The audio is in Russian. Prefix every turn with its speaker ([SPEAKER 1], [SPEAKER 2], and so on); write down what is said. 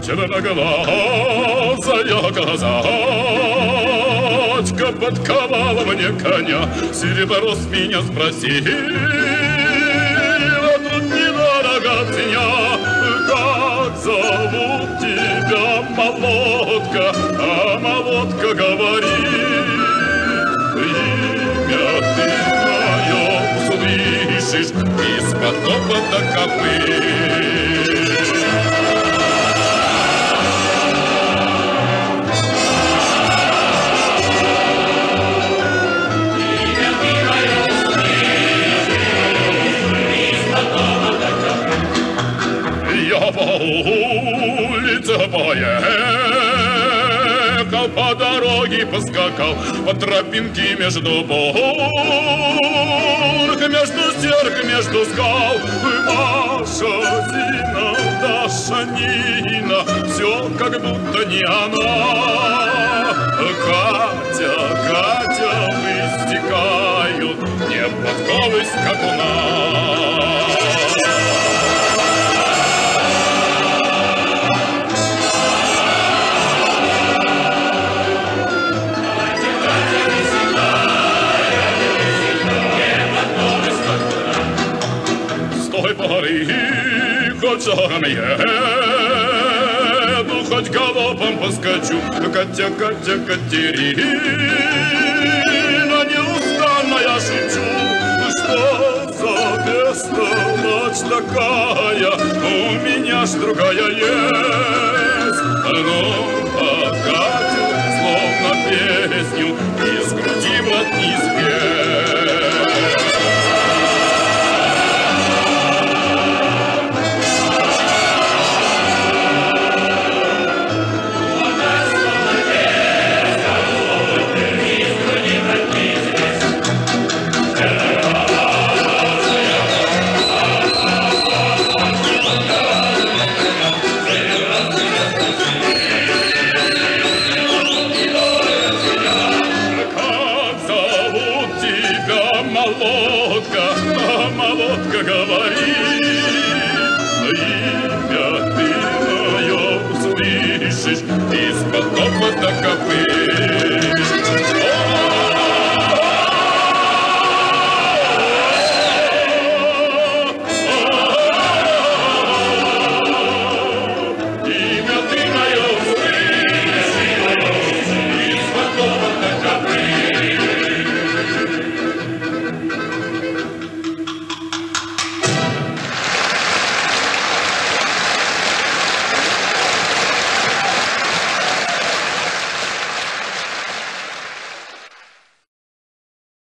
[SPEAKER 1] черноглазая казачка подковала мне коня, серебро с меня спросила, тут недорого ценя. Как зовут тебя, молодка? А молодка говорит: имя ты мое услышишь из-под топота копыт. Я по улице поехал, по дороге поскакал, по тропинке между борг, между стерг, между скал. Маша, Зина, Даша, Нина, все как будто не она. Катя, Катя, истекают, не подковы скакуна. Хоть шагом еду, хоть галопом поскочу, Катя, Катя, Катерина, неустанно я шепчу, что за бестолочь такая, у меня ж другая есть. Ну, а Катю словно песню из груди в рот не спеть. Молодка, а молодка говорит: имя ты мое услышишь из-под топота копыт.